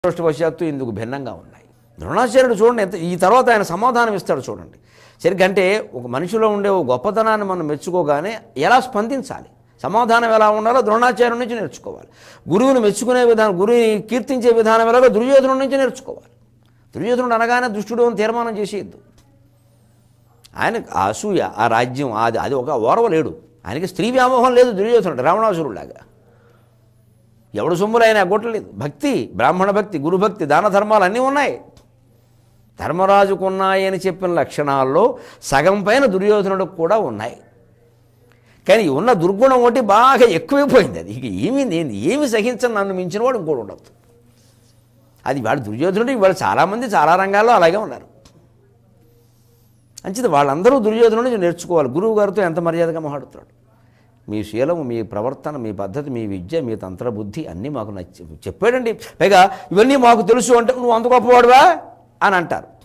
దురదృష్టవశాత్తు ఇందుకు భిన్నంగా ఉన్నాయి. ద్రోణాచార్యుడు చూడండి ఎంత ఈ తర్వాత ఆయన సమాధానం ఇస్తాడు చూడండి. సరిగ్గా అంటే ఒక మనిషిలో ఉండే ఒక గొప్పతనాన్ని మనం మెచ్చుకోగానే ఎలా స్పందించాలి, సమాధానం ఎలా ఉండాలో ద్రోణాచార్యుడి నుంచి నేర్చుకోవాలి. గురువుని మెచ్చుకునే విధానం, గురువుని కీర్తించే విధానం ఎలాగో దుర్యోధనుడి నుంచి నేర్చుకోవాలి. దుర్యోధనుడు అనగానే దుష్టుడు అని తీర్మానం చేసేయద్దు. ఆయన అసూయ, ఆ రాజ్యం అది ఒక ఓర్వలేడు. ఆయనకి స్త్రీ వ్యామోహం లేదు దుర్యోధనుడు రావణాసురులాగా. ఎవడు సొమ్ములు ఆయన కొట్టలేదు. భక్తి, బ్రాహ్మణ భక్తి, గురుభక్తి, దాన ధర్మాలు అన్నీ ఉన్నాయి. ధర్మరాజుకు ఉన్నాయి అని చెప్పిన లక్షణాల్లో సగం పైన దుర్యోధనుడికి కూడా ఉన్నాయి. కానీ ఉన్న దుర్గుణం ఒకటి బాగా ఎక్కువైపోయింది. అది ఇక ఏమి సహించని నన్ను మించిన వాడు ఇంకోటి ఉండదు. అది వాడు దుర్యోధనుడు. ఇవాళ చాలామంది చాలా రంగాల్లో అలాగే ఉన్నారు. అంచేది వాళ్ళందరూ దుర్యోధనుడు నేర్చుకోవాలి. గురువు గారితో ఎంత మర్యాదగా మాట్లాడుతున్నాడు. మీ శీలము, మీ ప్రవర్తన, మీ పద్ధతి, మీ విద్య, మీ తంత్రబుద్ధి అన్నీ మాకు చెప్పాడండి. పైగా ఇవన్నీ మాకు తెలుసు అంటే నువ్వు అంత గొప్పవాడువా అని అంటారు.